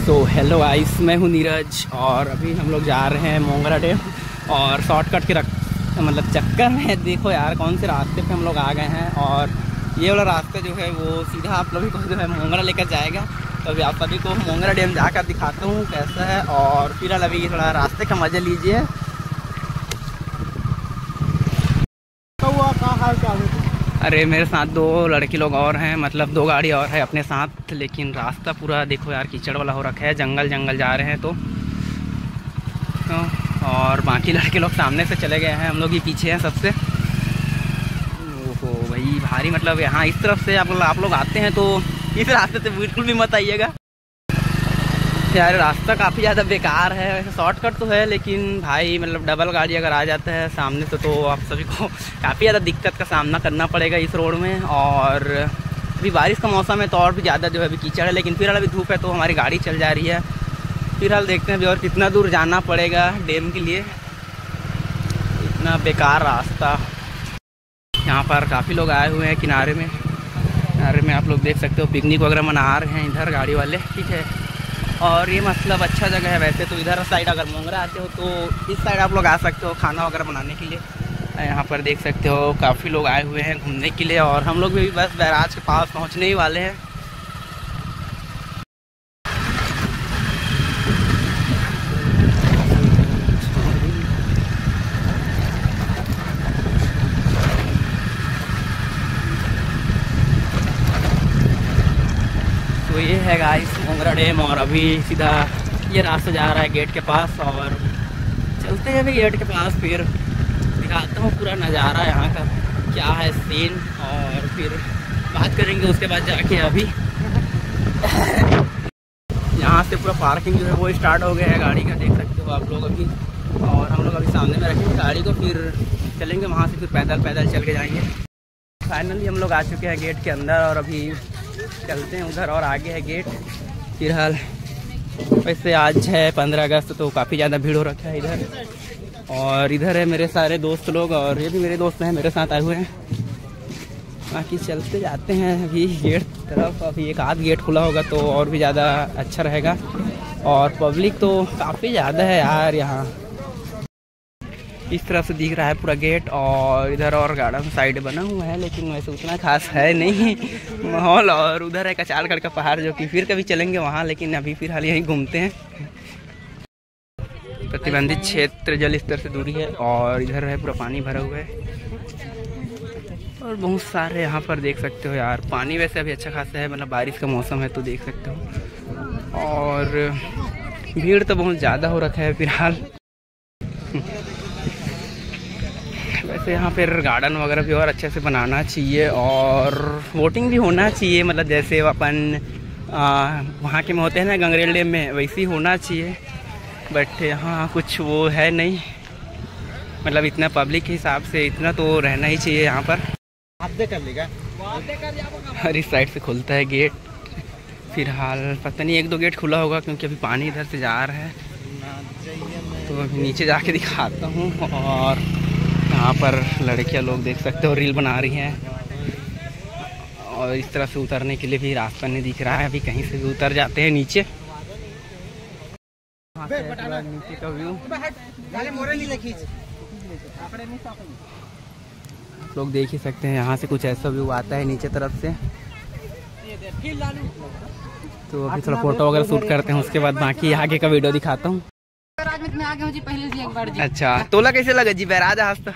तो hello guys, मैं हूँ नीरज और अभी हम लोग जा रहे हैं मोंगरा डैम। और शॉर्टकट के मतलब चक्कर में देखो यार कौन से रास्ते पे हम लोग आ गए हैं। और ये वाला रास्ता जो है वो सीधा आप सभी को जो है मोंगरा लेकर जाएगा। तो अभी आप सभी को मोंगरा डैम जाकर दिखाता हूँ कैसा है। और फिलहाल अभी थोड़ा रास्ते का मज़ा लीजिए। अरे मेरे साथ दो लड़के लोग और हैं, मतलब दो गाड़ी और है अपने साथ। लेकिन रास्ता पूरा देखो यार कीचड़ वाला हो रखा है, जंगल जंगल जा रहे हैं तो और बाकी लड़के लोग सामने से चले गए हैं, हम लोग ही पीछे हैं सबसे। ओहो भाई भारी, मतलब यहाँ इस तरफ से आप लोग आते हैं तो इस रास्ते से बिल्कुल भी मत आइएगा यार। रास्ता काफ़ी ज़्यादा बेकार है। वैसे शॉर्टकट तो है लेकिन भाई मतलब डबल गाड़ी अगर आ जाता है सामने से तो आप सभी को काफ़ी ज़्यादा दिक्कत का सामना करना पड़ेगा इस रोड में। और अभी बारिश का मौसम है तो और भी ज़्यादा जो है अभी कीचड़ है। लेकिन फिलहाल अभी धूप है तो हमारी गाड़ी चल जा रही है। फिलहाल देखते हैं अभी और कितना दूर जाना पड़ेगा डैम के लिए। इतना बेकार रास्ता। यहाँ पर काफ़ी लोग आए हुए हैं किनारे में आप लोग देख सकते हो पिकनिक वगैरह मना रहे हैं इधर गाड़ी वाले, ठीक है। और ये मतलब अच्छा जगह है वैसे तो। इधर साइड अगर मोंगरा आते हो तो इस साइड आप लोग आ सकते हो खाना वगैरह बनाने के लिए। यहाँ पर देख सकते हो काफ़ी लोग आए हुए हैं घूमने के लिए। और हम लोग भी बस बैराज के पास पहुँचने ही वाले हैं। तो ये है गाइस मोंगरा डैम। और अभी सीधा ये रास्ता जा रहा है गेट के पास। और चलते हैं अभी गेट के पास, फिर दिखाता हूँ पूरा नज़ारा यहाँ का क्या है सीन। और फिर बात करेंगे उसके बाद जाके। अभी यहाँ से पूरा पार्किंग जो है वो स्टार्ट हो गया है गाड़ी का, देख सकते हो आप लोग अभी। और हम लोग अभी सामने में रखेंगे गाड़ी को, फिर चलेंगे वहाँ से, फिर पैदल चल के जाएंगे। फाइनली हम लोग आ चुके हैं गेट के अंदर और अभी चलते हैं उधर। और आगे है गेट। फिलहाल वैसे आज है 15 अगस्त तो काफ़ी ज़्यादा भीड़ हो रखा है इधर। और इधर है मेरे सारे दोस्त लोग और ये भी मेरे दोस्त हैं, मेरे साथ आए हुए हैं। बाकी चलते जाते हैं अभी गेट तरफ। अभी एक आध गेट खुला होगा तो और भी ज़्यादा अच्छा रहेगा। और पब्लिक तो काफ़ी ज़्यादा है यार यहाँ। इस तरफ से दिख रहा है पूरा गेट। और इधर और गार्डन साइड बना हुआ है लेकिन वैसे उतना खास है नहीं माहौल। और उधर है कचालगढ़ का पहाड़ जो कि फिर कभी चलेंगे वहाँ, लेकिन अभी फिलहाल यहीं घूमते हैं। प्रतिबंधित क्षेत्र जल स्तर से दूरी है। और इधर है पूरा पानी भरा हुआ है और बहुत सारे यहाँ पर देख सकते हो यार पानी। वैसे अभी अच्छा खासा है, मतलब बारिश का मौसम है तो देख सकते हो। और भीड़ तो बहुत ज़्यादा हो रखा है फिलहाल। वैसे यहाँ पर गार्डन वगैरह भी और अच्छे से बनाना चाहिए और बोटिंग भी होना चाहिए, मतलब जैसे अपन वहाँ के में होते हैं ना गंगरेल डैम में, वैसे ही होना चाहिए। बट यहाँ कुछ वो है नहीं, मतलब इतना पब्लिक के हिसाब से इतना तो रहना ही चाहिए यहाँ पर। कर लेगा और इस साइड से खुलता है गेट। फिलहाल पता नहीं एक दो गेट खुला होगा क्योंकि अभी पानी इधर से जा रहा है। तो अभी नीचे जाके दिखाता हूँ। और यहाँ पर लड़कियाँ लोग देख सकते हो रील बना रही हैं। और इस तरह से उतरने के लिए भी रास्ता नहीं दिख रहा है, अभी कहीं से भी उतर जाते हैं नीचे। नीचे का व्यू आप लोग देख ही सकते हैं। यहाँ से कुछ ऐसा व्यू आता है नीचे तरफ से। तो अभी थोड़ा फोटो वगैरह शूट करते हैं, उसके बाद बाकी आगे का वीडियो दिखाता हूँ। में आ गया जी पहले जी एक बार जी। अच्छा तोला कैसे लगा जी बैराज हंसता?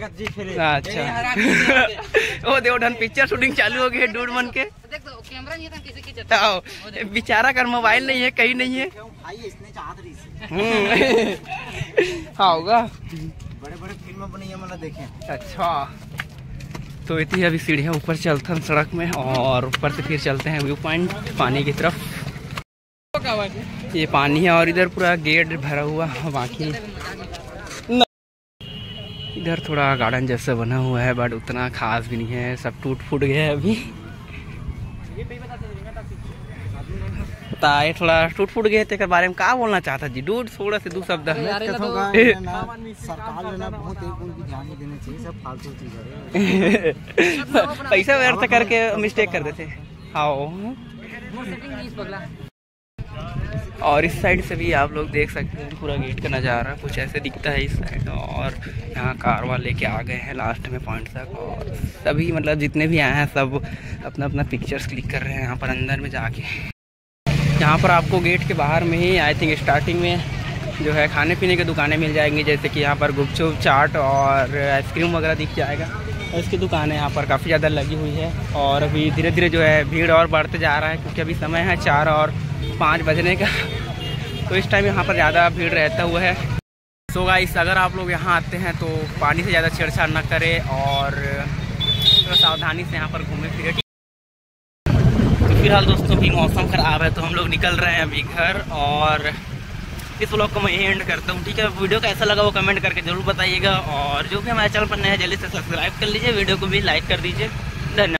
अच्छा ओ देव ढन पिक्चर शूटिंग चालू हो गई है डूड मन के। देख दो कैमरा नहीं था किसी की जगह। बेचारा कर मोबाइल नहीं है, कहीं नहीं है। हाँ होगा, बड़े फिल्म बनी है मतलब देखें। अच्छा तो इतनी अभी सीढ़ियाँ ऊपर चलते हैं सड़क में और ऊपर से फिर चलते हैं व्यू पॉइंट पानी की तरफ। ये पानी है और इधर पूरा गेट भरा हुआ। बाकी इधर थोड़ा गार्डन जैसा बना हुआ है बट उतना खास भी नहीं है, सब टूट फूट गया है अभी। बताए थोड़ा टूट फूट गए थे के बारे में क्या बोलना चाहता जी डूड? थोड़ा से दो शब्द पैसा व्यर्थ करके मिस्टेक कर देते। हाँ और इस साइड से भी आप लोग देख सकते हैं पूरा गेट का नज़ारा कुछ ऐसे दिखता है इस साइड। और यहाँ कार वाले के आ गए हैं लास्ट में पॉइंट तक, और सभी मतलब जितने भी आए हैं सब अपना अपना पिक्चर्स क्लिक कर रहे हैं यहाँ पर अंदर में जाके। यहाँ पर आपको गेट के बाहर में ही आई थिंक स्टार्टिंग में जो है खाने पीने की दुकानें मिल जाएंगी, जैसे कि यहाँ पर गुपचुप, चाट और आइसक्रीम वगैरह दिख जाएगा। और इसकी दुकानें यहाँ पर काफ़ी ज़्यादा लगी हुई है, और अभी धीरे धीरे जो है भीड़ और बढ़ते जा रहा है, क्योंकि अभी समय है 4 और 5 बजने का, तो इस टाइम यहाँ पर ज़्यादा भीड़ रहता हुआ है। सो गाइस, अगर आप लोग यहाँ आते हैं तो पानी से ज़्यादा छेड़छाड़ न करें और थोड़ा सावधानी से यहाँ पर घूमें फिरे। तो फिलहाल दोस्तों भी मौसम ख़राब है तो हम लोग निकल रहे हैं अभी घर, और इस व्लॉग को मैं एंड करता हूँ। ठीक है, वीडियो कैसा लगा वो कमेंट करके ज़रूर बताइएगा, और जो भी हमारे चैनल पर नया है जल्दी से सब्सक्राइब कर लीजिए, वीडियो को भी लाइक कर दीजिए। धन्यवाद।